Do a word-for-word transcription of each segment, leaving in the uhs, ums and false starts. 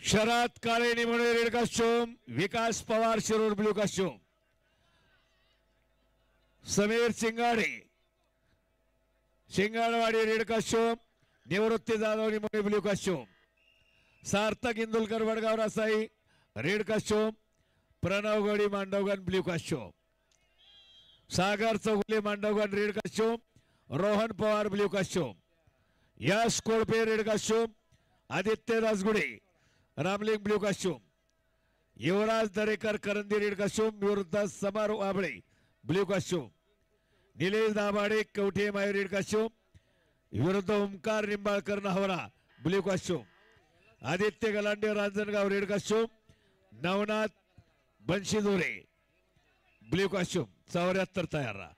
Sharad Kale Nimone red costume, Vikas Pawar Shirur blue costume, Sameer Singade Shingadwadi red costume, Nivrutti Jadhav Nimone blue costume, Sarthak Indulkar Wadgaon Rasai red costume, Pranav Gadi Mandavgan blue costume, Sagar Chougule Mandavgan red costume, Rohan Pawar blue costume, Yash Kolpe red costume, Aditya Rajgude Ramling blue costume, Yuvraj Darekar Karandi red costume विरुद्ध Samar Wable blue costume, Nilesh Dabhade Kavathe Mai red costume विरुद्ध Omkar Nimbalkar Nhavara blue costume, Aditya Galande Ranjangaon red costume, Navnath Banshidore blue costume. चौऱ्याहत्तर तयार राहा.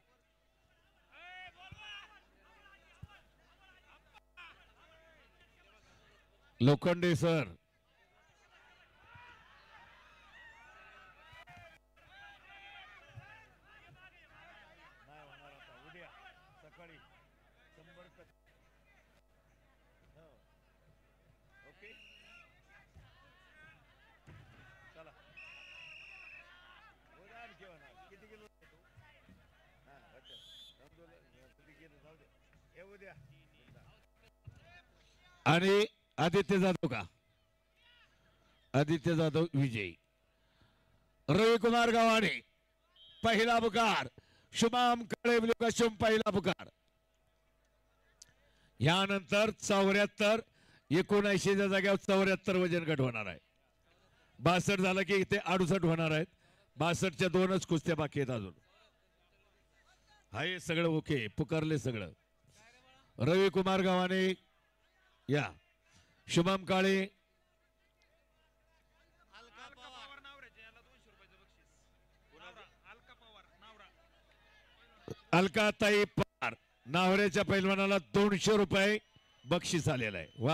Lokhande sir आणि आदित्य जाधव का आदित्य जाधव विजयी. रविकुमार गव्हाणे पहिला पुकार, शुभम काळे ब्ल्यू कास्ट्यूम पहिला पुकार. यानंतर चौऱ्याहत्तर एकोणऐंशीच्या जाग्यावर चौऱ्याहत्तर वजन गट होणार आहे. बासष्ट झालं की इथे अडुसष्ट होणार आहेत. बासष्टच्या दोनच कुस्त्या बाकी आहेत अजून. हाय सगळं ओके, पुकारले सगळं. रविकुमार गव्हाणे या, शुभम काळे, अलकाताई पवार नावऱ्याच्या पैलवानाला दोनशे रुपये बक्षीस आलेलं आहे. वा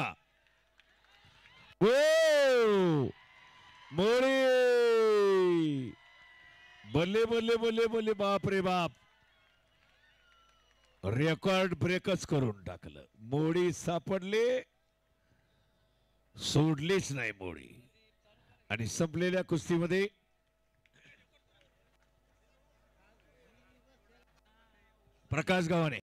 ओ मोरे, बल्ले बल्ले बल्ले बल्ले, बाप रे बाप, रेकॉर्ड ब्रेकच करून टाकलं. मोडी सापडले, सोडलीच नाही मोडी. आणि संपलेल्या कुस्तीमध्ये प्रकाश गव्हाणे